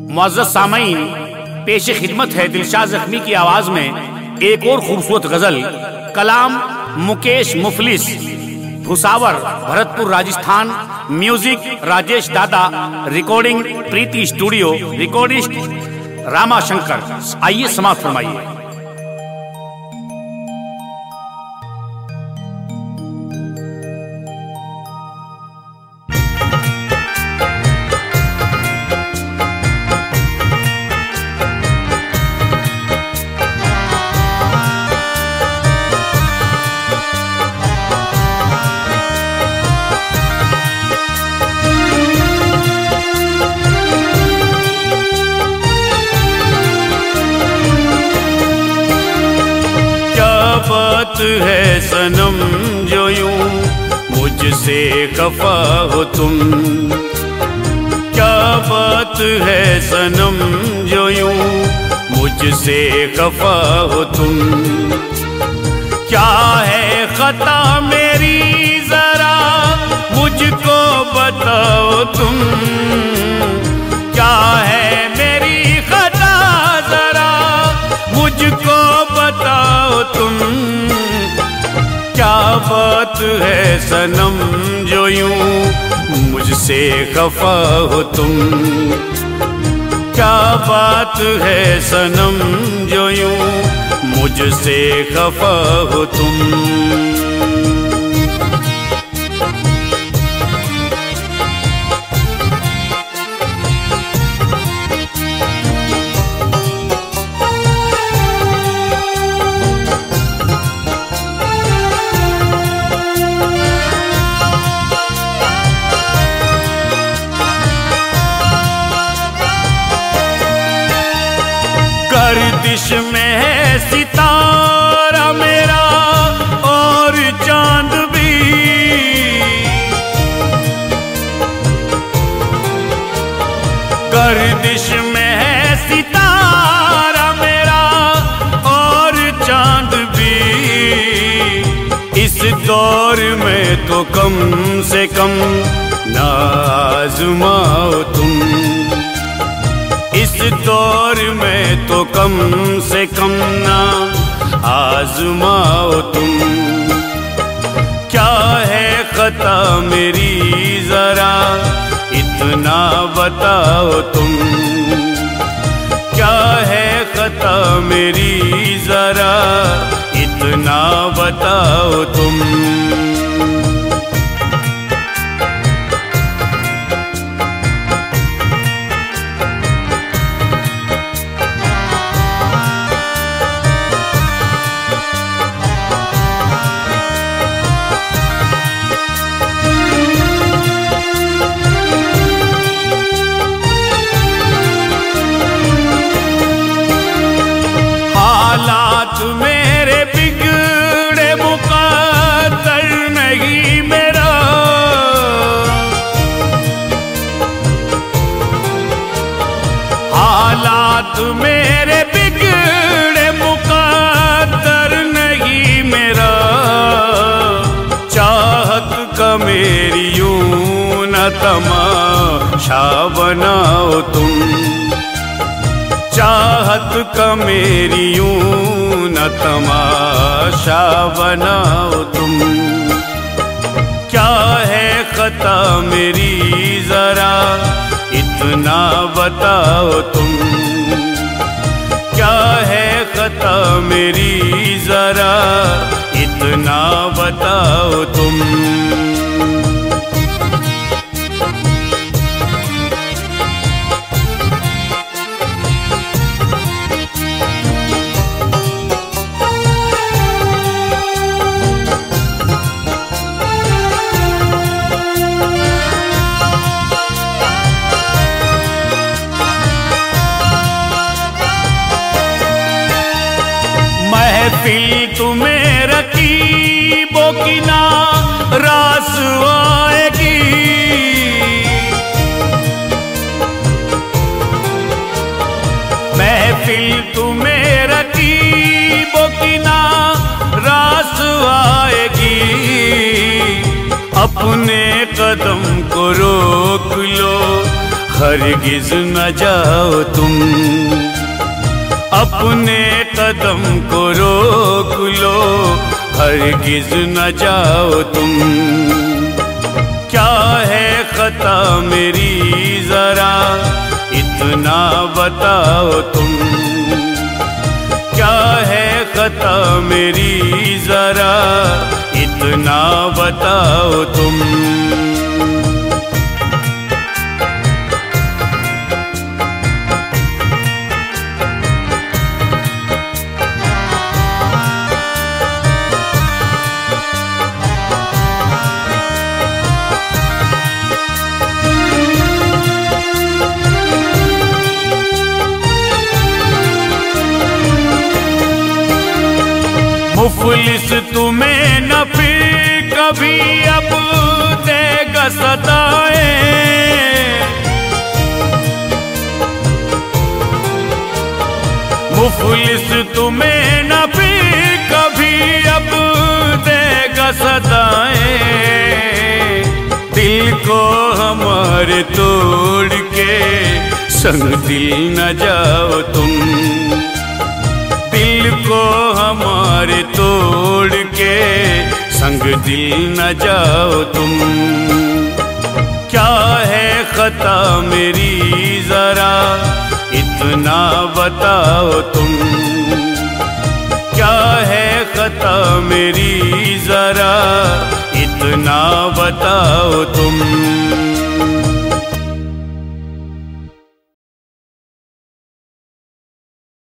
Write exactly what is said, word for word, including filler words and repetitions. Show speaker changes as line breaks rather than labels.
मुअज़्ज़ज़ सामईन, पेश खिदमत है दिलशाद ज़ख्मी की आवाज में एक और खूबसूरत गजल। कलाम Mukesh Muflis, Bhusawar, Bharatpur, Rajasthan. Music Rajesh Dada, recording Preeti studio, recordist Rama Shankar. आइए समाप्त फरमाइए।
बात है सनम जो यूं मुझसे खफा हो तुम, क्या बात है सनम जो यूं मुझसे खफा हो तुम। क्या है खता मेरी जरा मुझको बताओ तुम, क्या है मेरी खता जरा मुझको बताओ तुम। क्या बात है सनम जो यूं मुझसे खफा हो तुम, क्या बात है सनम जो यूं मुझसे खफा हो तुम। गर्दिश में है सितारा मेरा और चांद भी, गर्दिश में है सितारा मेरा और चांद भी। इस दौर में तो कम से कम ना आज़माओ तुम, इस दौर में तो कम से कम ना आज़माओ तुम। क्या है खता मेरी जरा इतना बताओ तुम, क्या है खता मेरी जरा इतना बताओ तुम। हालात मेरे बिगड़े मुक़द्दर नहीं मेरा, हालात मेरे बिगड़े मुक़द्दर नहीं मेरा। चाहत का मेरी यूं न तमाशा बनाओ तुम, चाहत का मेरी यूं न तमाशा बनाओ तुम। क्या है खता मेरी जरा इतना बताओ तुम, क्या है खता मेरी जरा इतना बताओ तुम। महफिल तुम्हें रकीबों की ना रास आएगी, महफिल तुम्हें रकीबों की ना रास आएगी। अपने कदम को रोक लो हरगिज न जाओ तुम, अपने कदम को रोक लो, हरगिज न जाओ तुम। क्या है खता मेरी जरा इतना बताओ तुम, क्या है खता मेरी जरा इतना बताओ तुम। मुफलिस तुम्हें न फिर कभी अब देगा सताए, मुफलिस तुम्हें न फिर कभी अब देगा सताए। दिल को हमारे तोड़ के संग दिल न जाओ तुम, दिल को हमारे तोड़ के संग दिल न जाओ तुम। क्या है खता मेरी जरा इतना बताओ तुम, क्या है खता मेरी जरा इतना बताओ तुम।